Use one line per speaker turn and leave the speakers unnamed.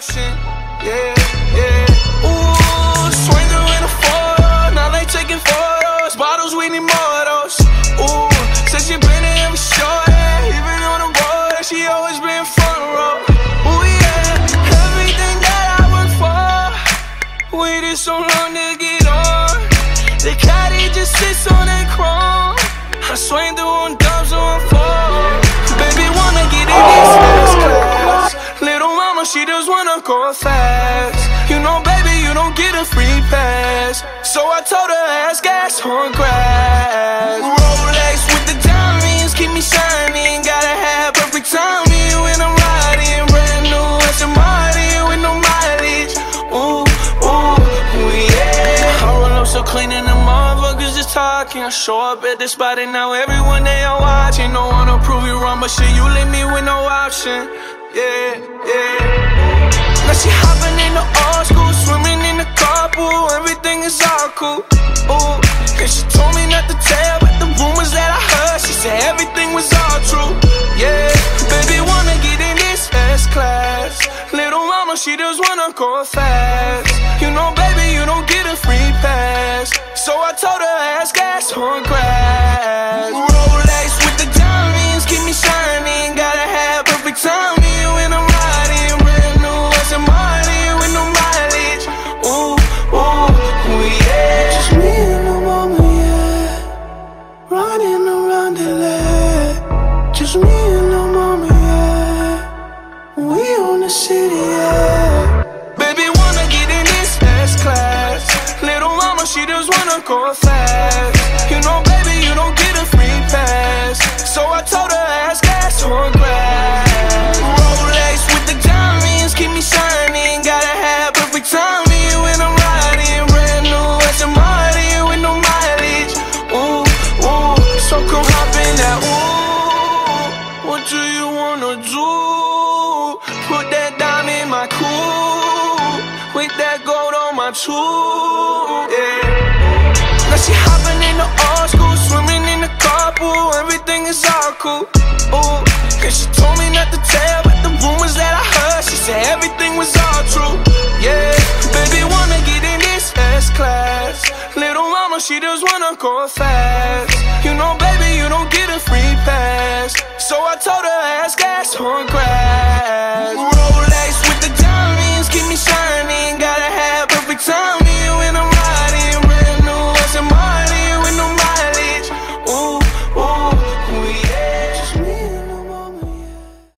option. Yeah, yeah. Ooh, swing her in a four, now they taking photos. Bottles, we need more of those. Ooh, said she been in every show, yeah. Even on the road, that she always been front row. Ooh, yeah, everything that I work for, waited so long to get on. The caddy just sits on that chrome. I swing through on dubs on four. Baby wanna get in this fast class. Little mama, she just wanna go fast. You know, baby, you don't get a free pass. So I told her ass gas on grass. Rolex with the diamonds keep me shining. Gotta have every time when I'm riding. Brand new Aston Martin with no mileage. Ooh, ooh, ooh, yeah. I roll up so clean and the motherfuckers just talking. I show up at the spot and now everyone they are watching. Don't wanna prove you wrong, but shit, you leave me with no option. Yeah, yeah. Now she hopping in the old school, swimming in the carpool. Everything is all cool. Ooh, and she told me not to tell, but the rumors that I heard, she said everything was all true. Yeah, baby wanna get in this fast class. Little mama, she just wanna go fast. You know, baby, you don't get a free pass. So I told her ass gas on grass. Rolex with the diamonds keep me shining. Gotta have every time when I'm riding. Brand new Aston Martin with no mileage. Ooh, ooh, ooh, yeah. Just me and the mama, yeah. Running around the lake. Just me and the mama, yeah. We on the city, yeah. Baby wanna get in this fast class. Little mama, she just wanna go fast. You know, baby, you don't get a free pass. So I told her ass gas on grass. Rolex with the diamonds keep me shining. Gotta have every time when I'm riding. Brand new Aston Martin with no mileage. Ooh, ooh, so come hop in that. Ooh, what do you wanna do? Put that dime in my coupe, with that gold on my tube. Yeah. Now she hopping in the old school, swimming in the carpool. Everything is all cool. Ooh, and she told me not to tell, but the rumors that I heard, she said everything was all true. Yeah, baby wanna get in this fast class. Little mama, she just wanna go fast. You know, baby, you don't get a free pass. So I told her ass gas on grass.